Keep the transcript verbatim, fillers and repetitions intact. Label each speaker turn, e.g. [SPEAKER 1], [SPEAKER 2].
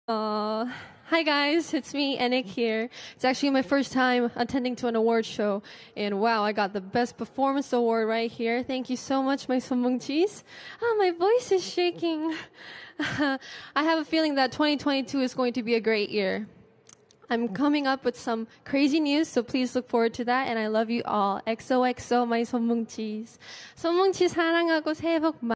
[SPEAKER 1] Uh, hi guys, it's me, Anik here. It's actually my first time attending to an award show, and wow, I got the Best Performance Award right here. Thank you so much, my sonmungchis. Oh, my voice is shaking. I have a feeling that twenty twenty-two is going to be a great year. I'm coming up with some crazy news, so please look forward to that, and I love you all. 엑소엑소, my sonmungchis. sonmungchi 사랑하고 새해 복